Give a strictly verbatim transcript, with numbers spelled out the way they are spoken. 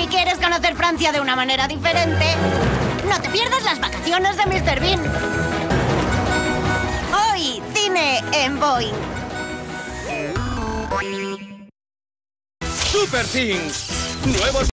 Si quieres conocer Francia de una manera diferente, no te pierdas las vacaciones de míster Bean. Hoy, cine en Boing. Super Things. Nuevos